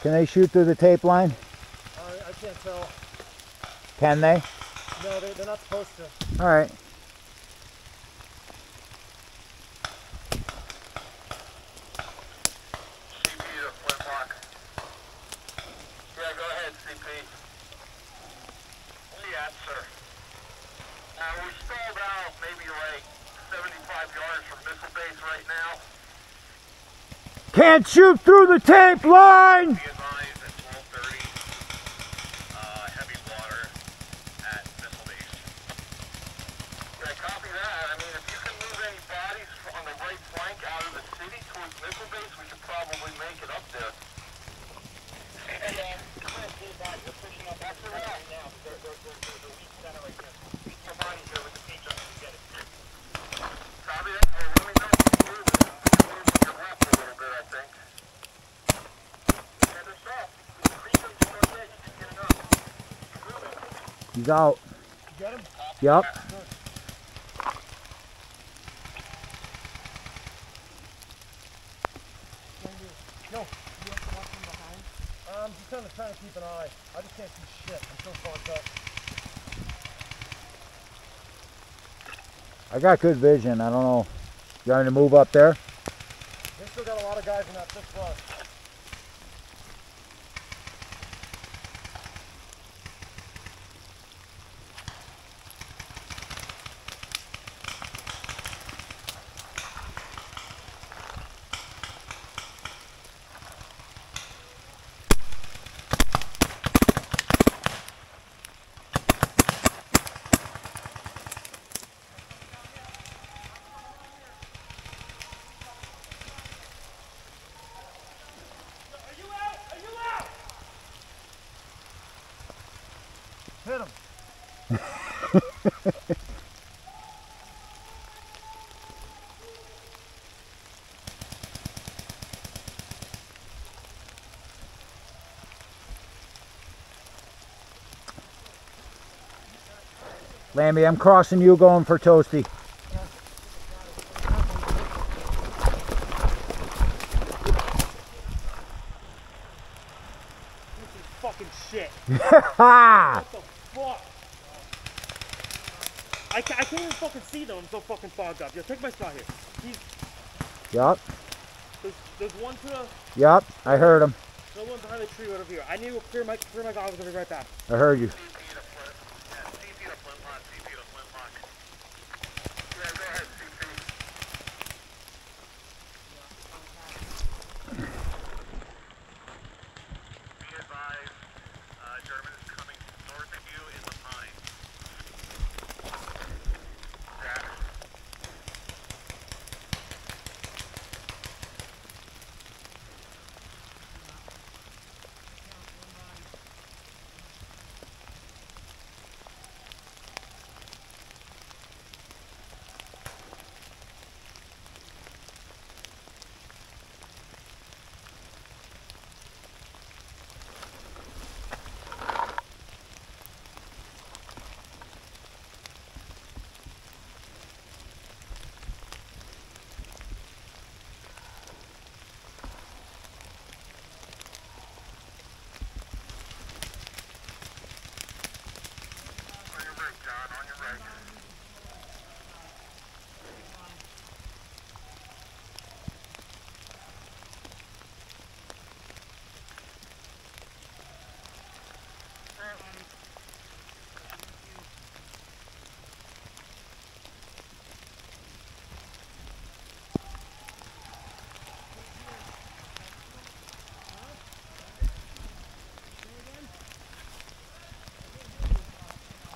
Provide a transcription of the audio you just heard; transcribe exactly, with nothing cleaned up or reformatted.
Can they shoot through the tape line? Uh, I can't tell. Can they? No, they're, they're not supposed to. All right. C P to Flintlock. Yeah, go ahead, C P. Where you at, sir? Uh, we stalled out maybe like seventy-five yards from missile base right now. Can't shoot through the tape line! Be advised at twelve thirty, uh, heavy water at missile base. Yeah, copy that. I mean, if you can move any bodies on the right flank out of the city towards missile base, we could probably make it up there. Hey, uh, come on, dude, guys, we're pushing up after that right now. They're, they're, they're, they're the weak center right there. Weak bodies here with the feet up to get it. Copy that. Hey, let me know if you can move it. Move with your left a little bit, I think. Yeah, they're soft. The creeping to your edge, just getting up. Move it. He's out. You got him? Yep. Good. No. You have to watch from behind? I'm just kind of trying to keep an eye. I just can't see shit. I'm so fucked up. I got good vision. I don't know. You want me to move up there? They still got a lot of guys in that fifth floor. Hit him. Lambie, I'm crossing you going for Toasty. Fucking shit. Ha! What the fuck? I, ca I can't even fucking see them. I'm so fucking fogged up. Yo, take my spot here. He's, Yup. there's, there's one to the... Yup. I heard him. No one behind the tree right over here. I need to clear my, clear my goggles. I'll be right back. I heard you.